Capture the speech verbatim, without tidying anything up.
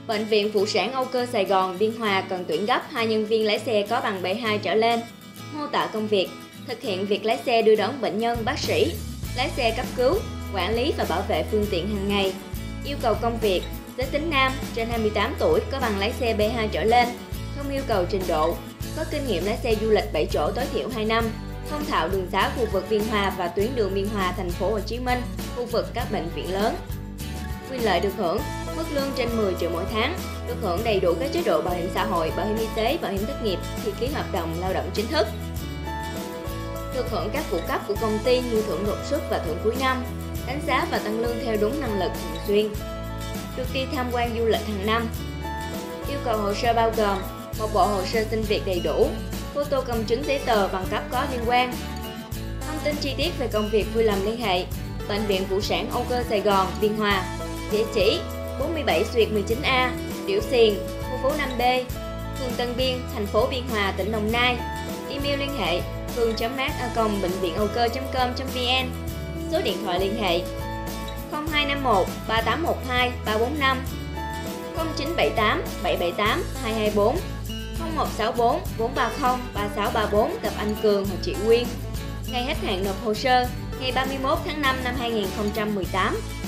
Bệnh viện Phụ sản Âu Cơ Sài Gòn, Biên Hòa cần tuyển gấp hai nhân viên lái xe có bằng B hai trở lên. Mô tả công việc: thực hiện việc lái xe đưa đón bệnh nhân, bác sĩ, lái xe cấp cứu, quản lý và bảo vệ phương tiện hàng ngày. Yêu cầu công việc: giới tính nam, trên hai mươi tám tuổi, có bằng lái xe B hai trở lên, không yêu cầu trình độ, có kinh nghiệm lái xe du lịch bảy chỗ tối thiểu hai năm, thông thạo đường xá khu vực Biên Hòa và tuyến đường Biên Hòa, thành phố Hồ Chí Minh, khu vực các bệnh viện lớn. Quyền lợi được hưởng: mức lương trên mười triệu mỗi tháng, được hưởng đầy đủ các chế độ bảo hiểm xã hội, bảo hiểm y tế, bảo hiểm thất nghiệp khi ký hợp đồng lao động chính thức. Được hưởng các phụ cấp của công ty như thưởng đột xuất và thưởng cuối năm, đánh giá và tăng lương theo đúng năng lực thường xuyên. Được đi tham quan du lịch hàng năm. Yêu cầu hồ sơ bao gồm: một bộ hồ sơ xin việc đầy đủ, photo công chứng giấy tờ bằng cấp có liên quan. Thông tin chi tiết về công việc vui lòng liên hệ Bệnh viện Phụ sản Âu Cơ Sài Gòn, Biên Hòa, địa chỉ bốn mươi bảy xuyệt mười chín A, Điểu Xiền, khu phố năm B, phường Tân Biên, thành phố Biên Hòa, tỉnh Đồng Nai. Email liên hệ phương chấm mát a còng bệnh viện âu cơ chấm com chấm vn. Số điện thoại liên hệ không hai năm một ba tám một hai ba bốn năm, không chín bảy tám bảy bảy tám hai hai bốn, không một sáu bốn bốn ba không ba sáu ba bốn, gặp anh Cường hoặc chị Quyên. Ngày hết hạn nộp hồ sơ ngày ba mươi mốt tháng năm năm hai nghìn không trăm mười tám.